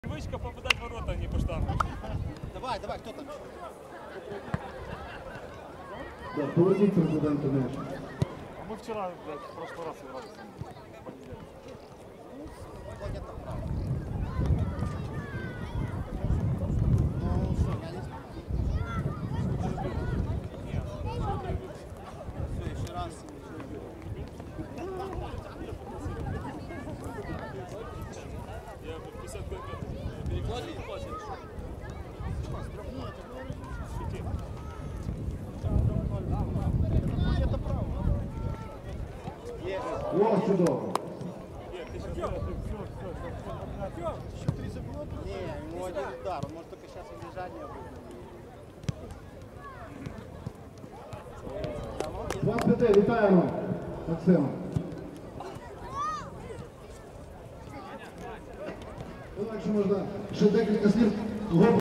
Привычка попадать в ворота, а не по штангу. Давай, давай, кто там? Да, поверніть президенту м'яч. А мы вчера, блядь, в прошлый раз играли с ним. Ходят направо. Ну что, я не знаю. Все, еще раз. Я 50 метров. Перекладывай, хочешь? Это право. О, чудово. Еще 3 забьет? Не, ему один удар. Он может только сейчас убежание будет. 25, вітаємо, Максим. Інакше можна ще декілька слів.